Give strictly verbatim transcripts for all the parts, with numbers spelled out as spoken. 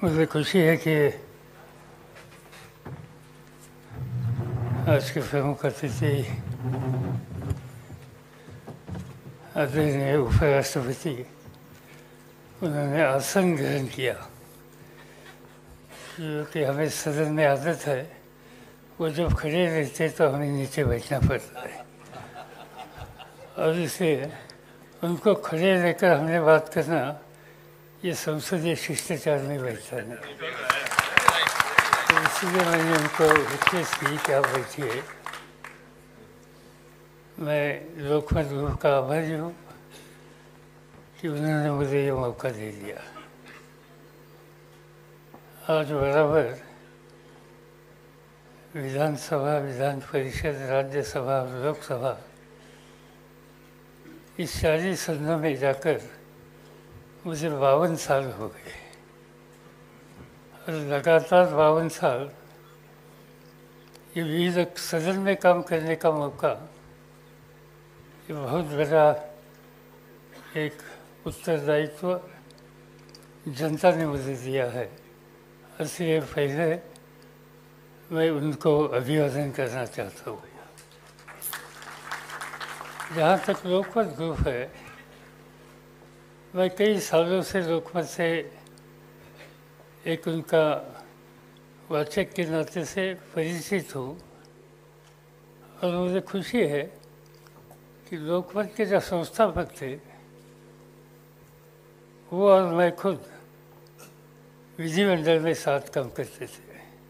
मुझे खुशी है कि आज की फिल्म का अतिथि आदरणीय उपराष्ट्रपति, उन्होंने आसन ग्रहण किया, क्योंकि हमें सदन में आदत है वो जब खड़े रहते तो हमें नीचे बैठना पड़ता है, और इसे उनको खड़े रहकर हमने बात करना ये संसदीय शिष्टाचार में बैठता नहीं। तो इसलिए मैंने उनको रिक्वेस्ट की कि आप बैठिए। मैं लोकमत ग्रुप का आभारी हूँ कि उन्होंने मुझे ये मौका दे दिया। आज बराबर विधानसभा, विधान परिषद, राज्यसभा और लोकसभा इस सारी सदनों में जाकर मुझे बावन साल हो गए, और लगातार बावन साल ये विविध सदन में काम करने का मौका, ये बहुत बड़ा एक उत्तरदायित्व जनता ने मुझे दिया है। इसलिए पहले मैं उनको अभिवादन करना चाहता हूँ। जहाँ तक लोकमत ग्रुप है, मैं कई सालों से लोकमत से एक उनका वाचक के नाते से परिचित हूँ, और मुझे खुशी है कि लोकमत के जो संस्थापक थे वो और मैं खुद विधिमंडल में साथ काम करते थे।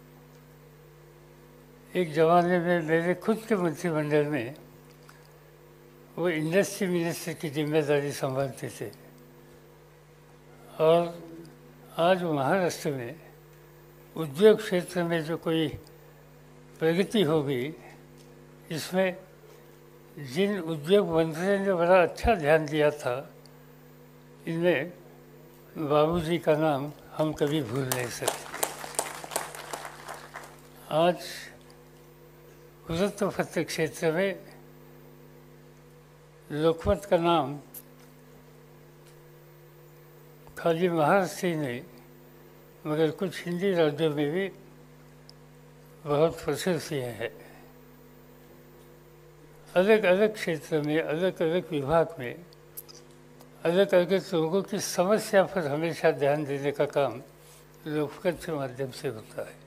एक ज़माने में मेरे खुद के मंत्रिमंडल में वो इंडस्ट्री मिनिस्टर की जिम्मेदारी संभालते थे, और आज महाराष्ट्र में उद्योग क्षेत्र में जो कोई प्रगति होगी, इसमें जिन उद्योग मंत्रियों ने बड़ा अच्छा ध्यान दिया था, इनमें बाबूजी का नाम हम कभी भूल नहीं सकते। आज वृत्तपत्र क्षेत्र में लोकमत का नाम खाली महाराष्ट्र ही नहीं, मगर कुछ हिंदी राज्यों में भी बहुत प्रशंसनीय है। अलग अलग क्षेत्र में, अलग अलग विभाग में, अलग अलग लोगों की समस्या पर हमेशा ध्यान देने का काम लोकमत के माध्यम से होता है।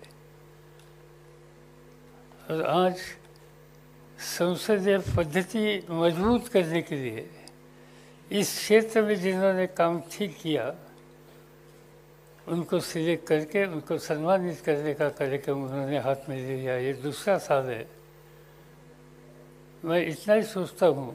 और आज संसदीय पद्धति मजबूत करने के लिए इस क्षेत्र में जिन्होंने काम ठीक किया, उनको सिलेक्ट करके उनको सम्मानित करने का कार्यक्रम उन्होंने हाथ में ले लिया। ये दूसरा साल है। मैं इतना ही सोचता हूँ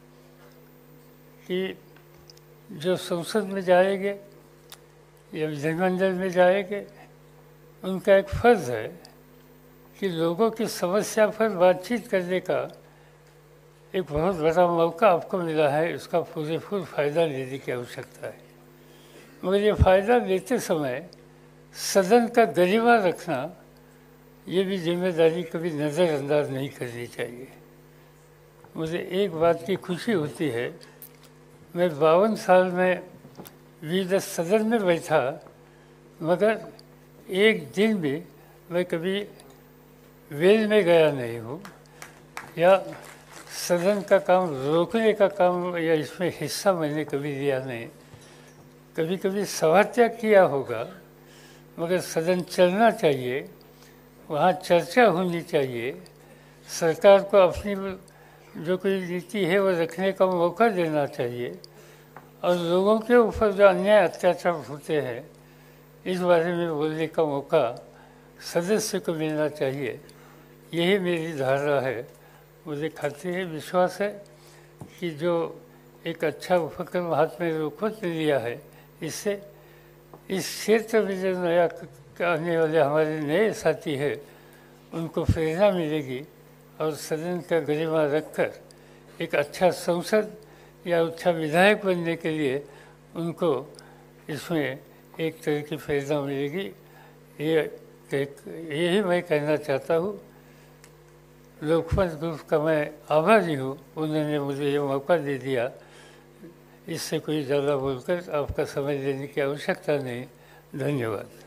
कि जो संसद में जाएंगे या विधानमंडल में जाएंगे, उनका एक फर्ज है कि लोगों की समस्या पर बातचीत करने का एक बहुत बड़ा मौका आपको मिला है, उसका पूरे पूरा फ़ायदा लेने की आवश्यकता है। मगर ये फ़ायदा लेते समय सदन का गरिमा रखना, ये भी जिम्मेदारी कभी नज़रअंदाज नहीं करनी चाहिए। मुझे एक बात की खुशी होती है, मैं बावन साल में विविध सदन में बैठा, मगर एक दिन भी मैं कभी वेल में गया नहीं हूँ, या सदन का काम रोकने का काम या इसमें हिस्सा मैंने कभी लिया नहीं। कभी कभी सभात्याग किया होगा, मगर सदन चलना चाहिए, वहाँ चर्चा होनी चाहिए, सरकार को अपनी जो कोई नीति है वो रखने का मौका देना चाहिए, और लोगों के ऊपर जो अन्याय अत्याचार होते हैं इस बारे में बोलने का मौका सदस्य को मिलना चाहिए। यही मेरी धारणा है। मुझे खातिर है, विश्वास है कि जो एक अच्छा उपक्रम हाथ में लोकमत ने लिया है, इससे इस क्षेत्र में जो नया आने वाले हमारे नए साथी हैं उनको प्रेरणा मिलेगी, और सदन का गरिमा रखकर एक अच्छा संसद या अच्छा विधायक बनने के लिए उनको इसमें एक तरह की प्रेरणा मिलेगी। ये यही मैं कहना चाहता हूँ। लोकमत ग्रुप का मैं आभारी हूँ, उन्होंने मुझे ये मौका दे दिया। इससे कोई ज़्यादा बोलकर आपका समय लेने की आवश्यकता नहीं। धन्यवाद।